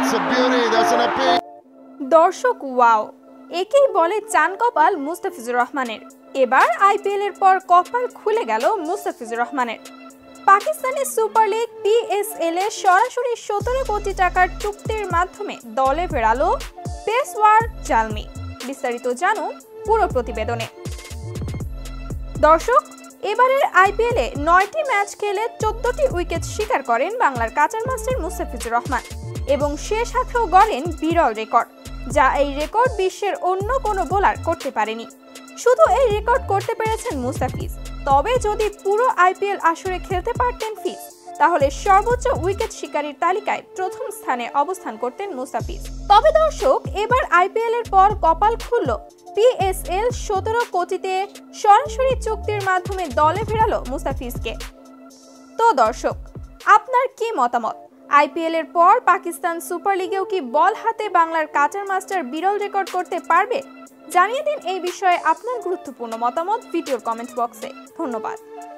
দর্শক ওয়াও, একেই বলে চান কপাল মুস্তাফিজুর রহমানের। এবার আইপিএল এর পর কপাল খুলে গেল মুস্তাফিজুর রহমানের। পাকিস্তানের সুপার লিগ পিএসএল এ সরাসরি 17 কোটি টাকার চুক্তির মাধ্যমে দলে ফেরালো পেশওয়ার জালমি। বিস্তারিত জানুন পুরো প্রতিবেদনে। দর্শক, এবারের আইপিএল এ 9টি ম্যাচ খেলে 14টি উইকেট শিকার করেন বাংলার কাঁচার মাস্টার মুস্তাফিজুর রহমান এবং সে সাথেও গড়েন বিরল রেকর্ড, যা এই রেকর্ড বিশ্বের অন্য কোনো বোলার করতে পারেনি। শুধু এই রেকর্ড করতে পেরেছেন মুস্তাফিজ, তবে যদি পুরো আইপিএল আসরে খেলতে পারতেন ফিজ, তাহলে সর্বোচ্চ উইকেট শিকারীর তালিকায় প্রথম স্থানে অবস্থান করতেন মুস্তাফিজ। তবে দর্শক, এবার আইপিএল এর পর কপাল খুলল পিএসএল 17 কোটিতে সরাসরি চুক্তির মাধ্যমে দলে ফেরালো মুস্তাফিজকে। তো দর্শক, আপনার কি মতামত? আইপিএল এর পর পাকিস্তান সুপার লিগেও কি বল হাতে বাংলার কাঁচার মাস্টার বিরল রেকর্ড করতে পারবে? জানিয়ে দিন এই বিষয়ে আপনার গুরুত্বপূর্ণ মতামত ভিডিওর কমেন্ট বক্সে। ধন্যবাদ।